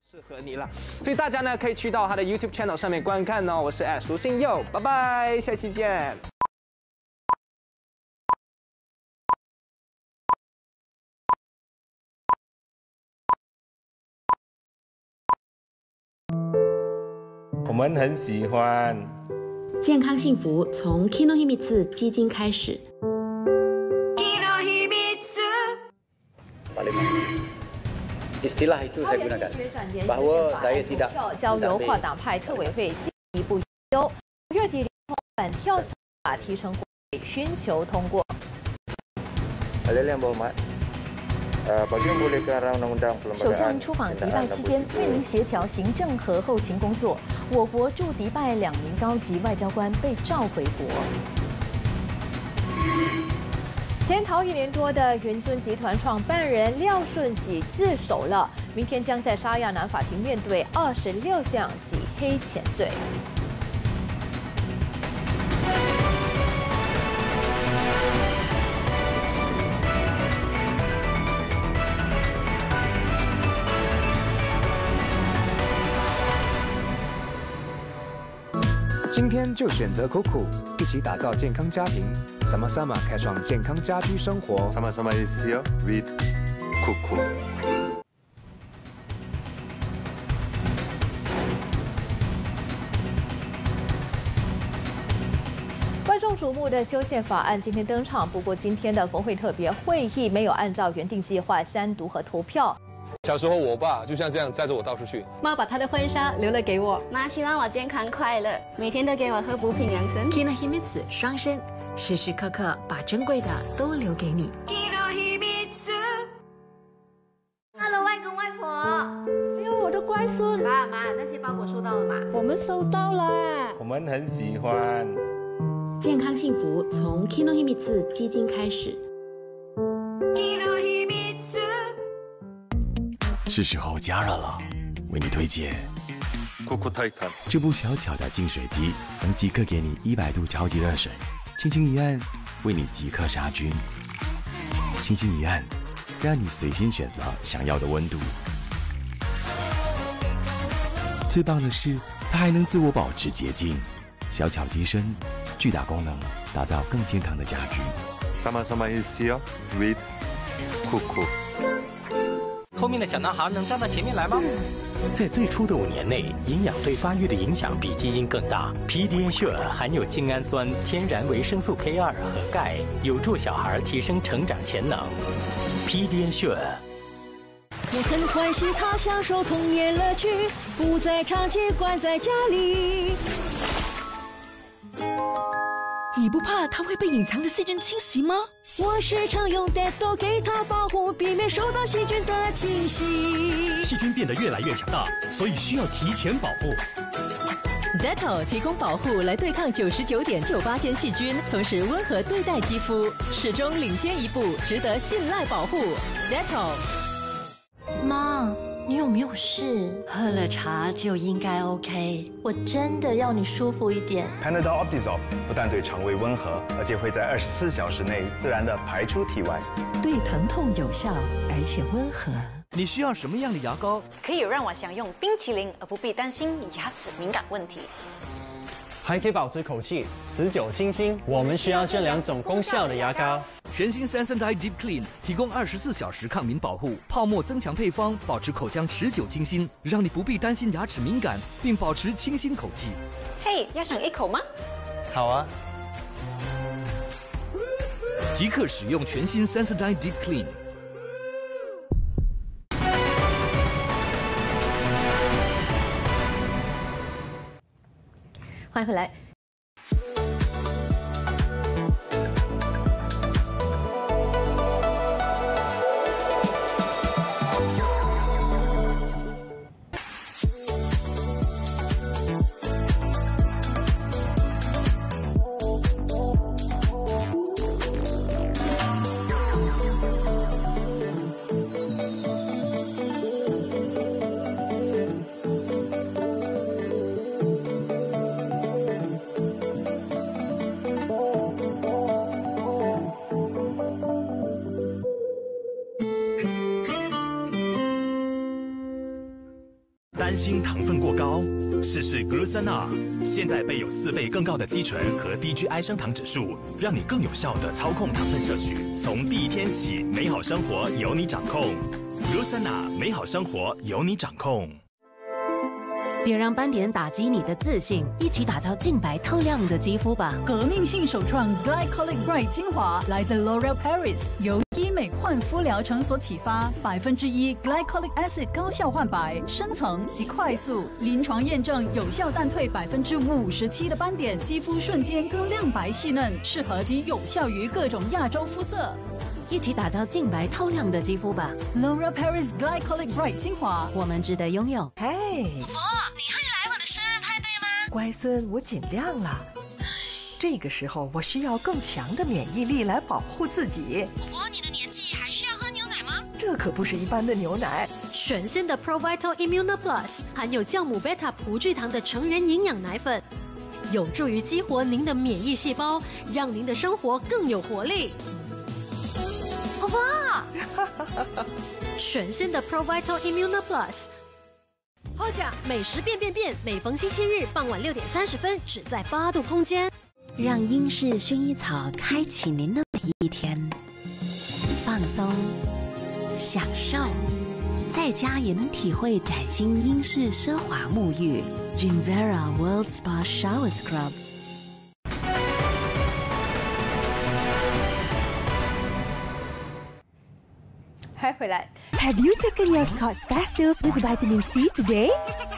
适合你了，所以大家呢可以去到他的 YouTube channel 上面观看哦。我是 Ash 卢信佑，拜拜，下期见。 我们很喜欢健康幸福从 Kinohimitsu 基金开始。 Istilah itu saya gunakan bahawa saya tidak 交由跨党派特委会进一步研究，5月底联同反跳槽法提成国会，寻求通过。首相出访迪拜期间，为您协调行政和后勤工作，我国驻迪拜2名高级外交官被召回国。潜逃1年多的云尊集团创办人廖顺喜自首了，明天将在沙亚南法庭面对26项洗黑钱罪。 今天就选择 Kuku， 一起打造健康家庭。Sama-sama 开创健康家居生活。 Sama-sama is here with Kuku。 万众瞩目的修宪法案今天登场，不过今天的国会特别会议没有按照原定计划3读和投票。 小时候，我爸就像这样载着我到处去。 妈把她的婚纱留了给我。 妈希望我健康快乐，每天都给我喝补品养生。 Kinohimitsu 双生，时时刻刻把珍贵的都留给你。 Hello， 外公外婆。 哎呦，我的乖孙。 爸妈，那些包裹收到了吗？ 我们收到了。 我们很喜欢。 健康幸福从 Kinohimitsu 基金开始。 是时候加热了，为你推荐 Kuku Titan。 这部小巧的净水机能即刻给你100度超级热水，轻轻一按，为你即刻杀菌。轻轻一按，让你随心选择想要的温度。最棒的是，它还能自我保持洁净。小巧机身，巨大功能，打造更健康的家居。 Sama-sama is here with Kuku。 后面的小男孩能站到前面来吗？在最初的5年内，营养对发育的影响比基因更大。Pediasure 含有精氨酸、天然维生素 K2 和钙，有助小孩提升成长潜能。Pediasure。 我很欢喜他享受童年乐趣，不再长期关在家里。你不怕它会被隐藏的细菌侵袭吗？我时常用 Dettol 给它保护，避免受到细菌的侵袭。 细菌变得越来越强大，所以需要提前保护。 Dettol 提供保护来对抗99.98%细菌，同时温和对待肌肤，始终领先一步，值得信赖保护。Dettol。 妈，你有没有事？喝了茶就应该 OK。我真的要你舒服一点。 Panadol Optizol 不但对肠胃温和，而且会在24小时内自然的排出体外， 对疼痛有效，而且温和。 你需要什么样的牙膏？ 可以让我享用冰淇淋，而不必担心牙齿敏感问题。 还可以保持口气，持久清新。我们需要这2种功效的牙膏。 全新Sensodyne Deep Clean 提供24小时抗敏保护，泡沫增强配方，保持口腔持久清新，让你不必担心牙齿敏感，并保持清新口气。 嘿，要尝一口吗？ 好啊。 即刻使用全新Sensodyne Deep Clean。 欢迎回来。 担心糖分过高？试试 Glucina， 现在备有4倍更高的肌醇和低 GI 升糖指数，让你更有效地操控糖分摄取。从第一天起，美好生活由你掌控。Glucina， 美好生活由你掌控。 别让斑点打击你的自信，一起打造净白透亮的肌肤吧。 革命性首创 Glycolic Bright 精华来自 L'Oréal Paris， 由医美焕肤疗程所启发，1% Glycolic Acid 高效焕白、深层及快速，临床验证有效淡退57%的斑点，肌肤瞬间更亮白细嫩，适合及有效于各种亚洲肤色。 一起打造净白透亮的肌肤吧。 L'Oréal Paris Glycolic Bright 精华， 我们值得拥有。 嘿， 婆婆，你会来我的生日派对吗？ 乖孙，我尽量了。这个时候我需要更强的免疫力来保护自己。 婆婆，你的年纪还需要喝牛奶吗？ 这可不是一般的牛奶。 全新的 ProVital Immuno Plus 含有酵母贝塔葡聚糖的成人营养奶粉，有助于激活您的免疫细胞，让您的生活更有活力。婆婆，全新的 ProVital Immuno Plus。后甲美食变，每逢星期日傍晚6点30分，只在8度空间。让英式薰衣草开启您的每一天，放松，享受，在家也能体会崭新英式奢华沐浴 Genvera World Spa Shower Scrub。 嗨，回来。 Have you taken your Scott's Pastilles with vitamin C today?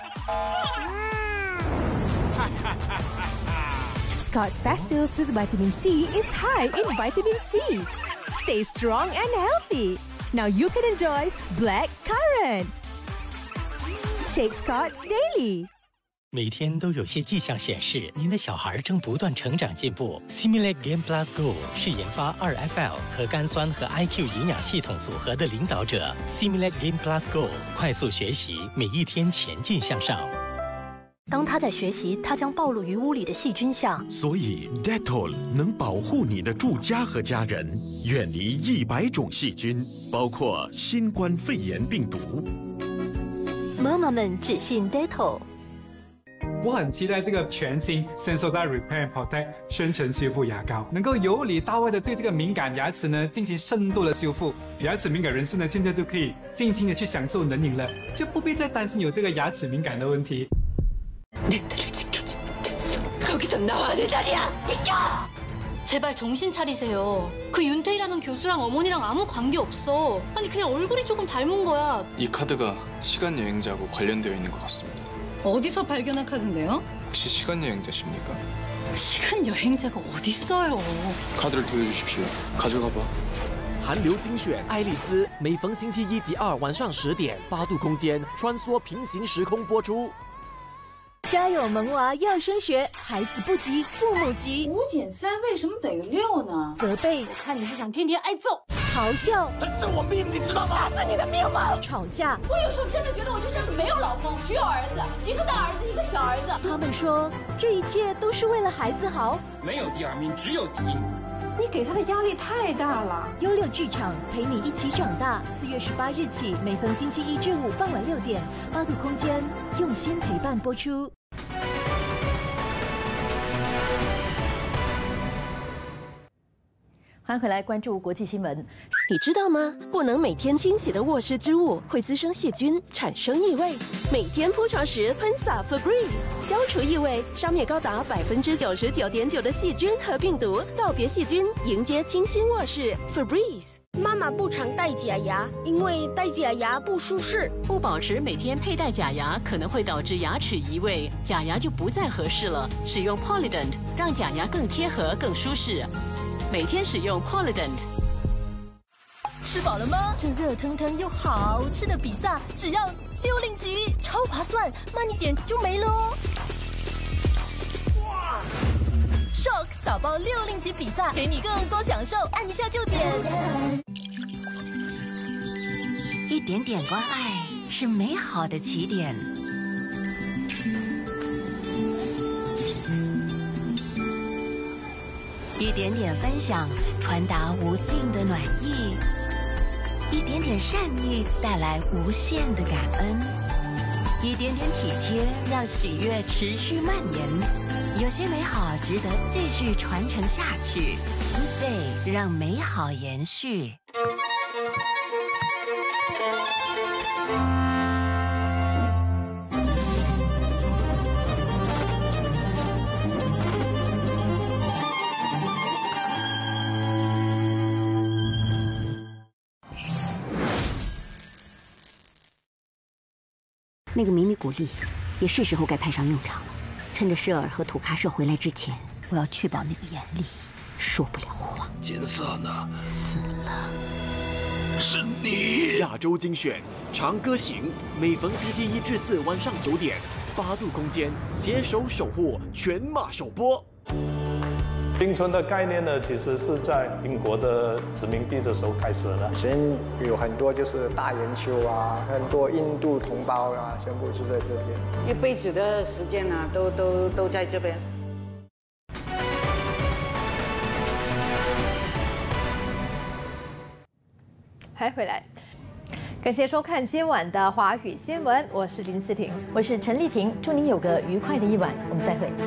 Scott's Pastilles with vitamin C is high in vitamin C. Stay strong and healthy. Now you can enjoy black currant. Take Scott's daily. 每天都有些迹象显示，您的小孩正不断成长进步。Similac Game Plus Go 是研发2FL 核苷酸和 IQ 营养系统组合的领导者。Similac Game Plus Go 快速学习，每一天前进向上。 当他在学习，他将暴露于屋里的细菌下。 所以 Dettol 能保护你的住家和家人，远离100种细菌，包括新冠肺炎病毒。 妈妈们只信 Dettol。 我很期待这个全新 Sensodyne Repair and Protect 深层修复牙膏，能够由里到外的对这个敏感牙齿呢进行深度的修复。牙齿敏感人士呢现在就可以尽情的去享受能饮了，就不必再担心有这个牙齿敏感的问题。 제발정신차리세요. 그 윤태희라는 교수랑 어머니랑 아무 관계 없어. 아니 그냥 얼굴이 조금 닮은 거야. 이 카드가 시간여행자하고 관련되어 있는 것 같습니다. 어디서 발견한 카드인데요? 혹시 시간여행자십니까? 시간여행자가 어딨어요. 카드를 돌려주십시오. 가져가봐. 韩流精选爱丽丝，每逢星期1及2晚上10点，8度空间穿梭平行时空播出。 家有萌娃要升学，孩子不急，父母急。 5减3为什么等于6呢？ 责备， 我看你是想天天挨揍。 咆哮， 这是我命，你知道吗？这是你的命吗？ 吵架， 我有时候真的觉得我就像是没有老公，只有儿子，一个大儿子，一个小儿子。 他们说这一切都是为了孩子好。 没有第2名，只有第1名。 你给他的压力太大了。 优六剧场陪你一起长大，4月18日起，每逢星期1至5傍晚6点，8度空间用心陪伴播出。 欢迎回来关注国际新闻。 你知道吗？不能每天清洗的卧室织物会滋生细菌，产生异味。每天铺床时喷洒 Febreze， 消除异味，杀灭高达99.9%的细菌和病毒。告别细菌，迎接清新卧室 Febreze。 妈妈不常戴假牙，因为戴假牙不舒适。 不保持每天佩戴假牙，可能会导致牙齿移位，假牙就不再合适了。使用 Polident， 让假牙更贴合、更舒适。每天使用 Polident。 吃饱了吗？这热腾腾又好吃的比萨只要60集，超划算，慢一点就没了哦。Shock 打包60集比萨，给你更多享受，按一下就点。 一点点关爱是美好的起点。一点点分享，传达无尽的暖意；一点点善意，带来无限的感恩。 一点点体贴，让喜悦持续蔓延。有些美好值得继续传承下去。Good Day 让美好延续。 那个迷你古力也是时候该派上用场了。趁着舍尔和土卡舍回来之前，我要确保那个严厉说不了话。 金色呢？ 死了。 是你！亚洲精选长歌行，每逢星期1至4晚上9点，8度空间携手守护全马首播。 冰村的概念呢，其实是在英国的殖民地的时候开始的。 现在有很多就是大研修啊，很多印度同胞啊，全部是在这边。 一辈子的时间呢，都在这边。 还回来，感谢收看今晚的华语新闻，我是林思婷， 我是陈丽婷，祝您有个愉快的一晚，我们再会。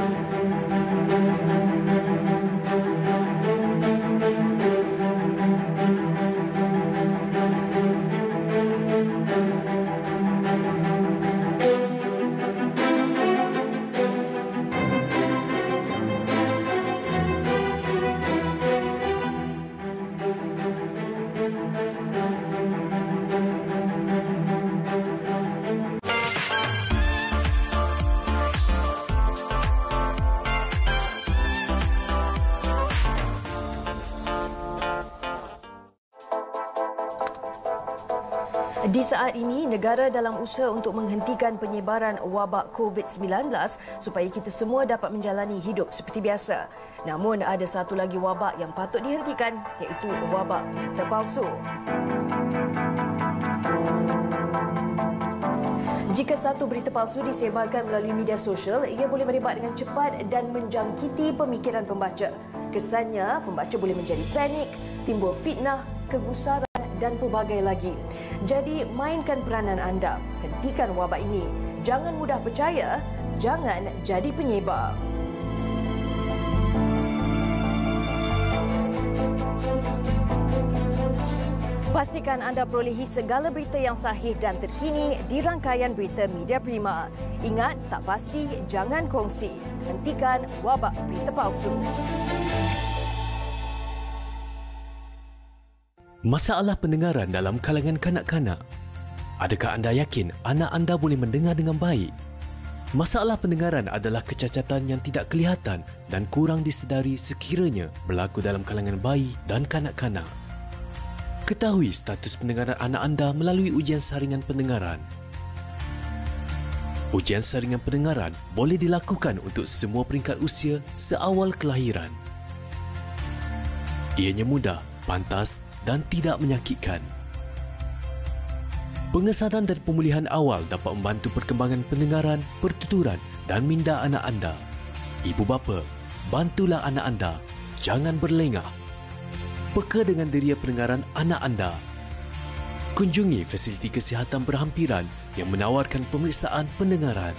Di saat ini, negara dalam usaha untuk menghentikan penyebaran wabak COVID-19 supaya kita semua dapat menjalani hidup seperti biasa. Namun ada satu lagi wabak yang patut dihentikan, iaitu wabak berita palsu. Jika satu berita palsu disebarkan melalui media sosial, ia boleh merebak dengan cepat dan menjangkiti pemikiran pembaca. Kesannya, pembaca boleh menjadi panik, timbul fitnah, kegusaran dan pelbagai lagi. Jadi, mainkan peranan anda. Hentikan wabak ini. Jangan mudah percaya, jangan jadi penyebar. Pastikan anda perolehi segala berita yang sahih dan terkini di rangkaian berita Media Prima. Ingat, tak pasti, jangan kongsi. Hentikan wabak berita palsu. Masalah pendengaran dalam kalangan kanak-kanak. Adakah anda yakin anak anda boleh mendengar dengan baik? Masalah pendengaran adalah kecacatan yang tidak kelihatan dan kurang disedari sekiranya berlaku dalam kalangan bayi dan kanak-kanak. Ketahui status pendengaran anak anda melalui ujian saringan pendengaran. Ujian saringan pendengaran boleh dilakukan untuk semua peringkat usia seawal kelahiran. Ianya mudah, pantas dan tidak menyakitkan. Pengesanan dan pemulihan awal dapat membantu perkembangan pendengaran, pertuturan dan minda anak anda. Ibu bapa, bantulah anak anda. Jangan berlengah. Peka dengan deria pendengaran anak anda. Kunjungi fasiliti kesihatan berhampiran yang menawarkan pemeriksaan pendengaran.